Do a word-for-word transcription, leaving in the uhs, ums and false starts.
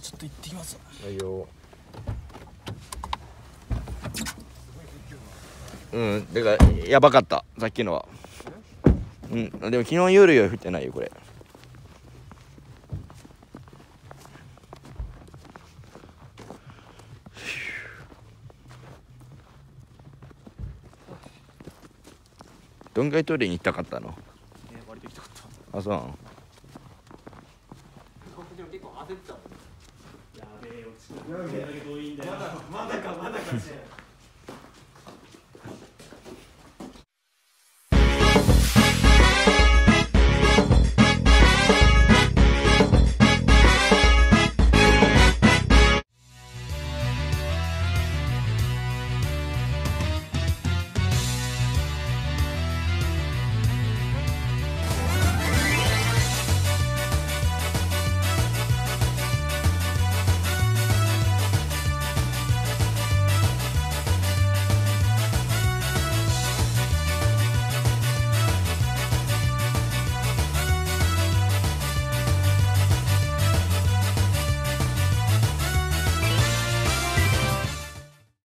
ちょっと行ってきます。 はいよ。うんだからやばかったさっきのは。うんでも昨日夜より降ってないよこれ。どんぐらいトイレに行きたかったの？ えー、割と行きたかった。 あ、そうなの？ でも結構焦ってたもん。やべえよ、ちょっと。 まだまだかまだかして。